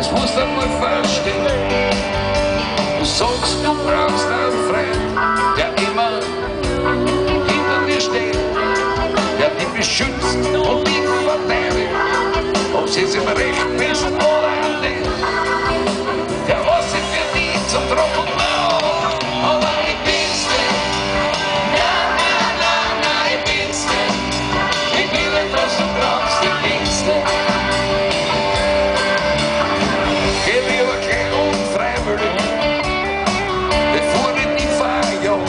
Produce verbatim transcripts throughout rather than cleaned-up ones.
das musst du mal verstehen. Du sagst, du brauchst einen Freund, der immer hinter dir steht, der dich beschützt und dich verteidigt, ob sie es im Recht bist oder nicht. Der was sich für dich zum Trottel macht, aber ich bin's nicht. Nein, nein, nein, nein, ich bin's nicht. Ich bin nicht, was du brauchst, ich bin's nicht. Geh lieber gleich unfreiwillig, bevor ich dich verjag.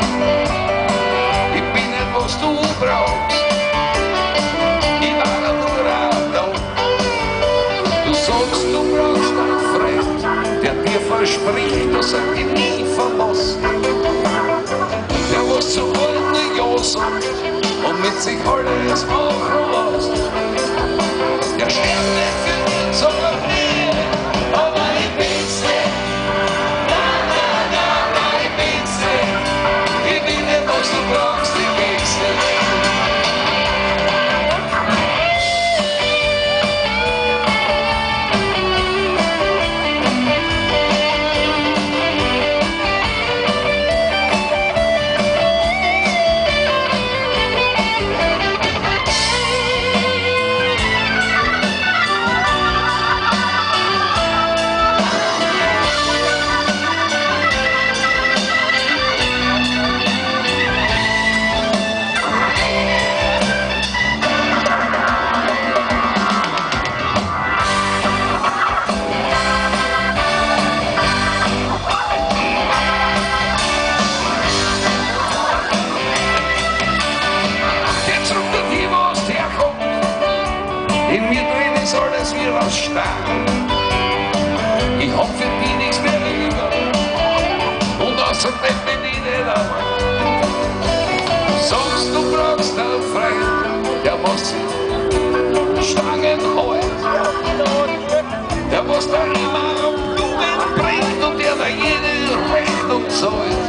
Ich bin nicht, was du brauchst. Ich war nur ein Tag. Du sagst, du brauchst einen Freund, der dir verspricht, dass er dich nie verlässt. Der was zu allem Ja sagt und mit sich alles machen lässt. Der stirbt nicht für dich, sondern nie, aber ich bin's nicht. Nein, nein, nein, nein, ich bin's nicht. Ich bin nicht, was du brauchst, ich bin's nicht. In mir drin ist alles wie aus Stahl. Ich hab für die nichts mehr über. Und außerdem bin ich nicht allein. Du sagst, du brauchst einen Freund, der was sich Stangen hält. Der was da immer Blumen bringt und der da jede Rechnung zahlt.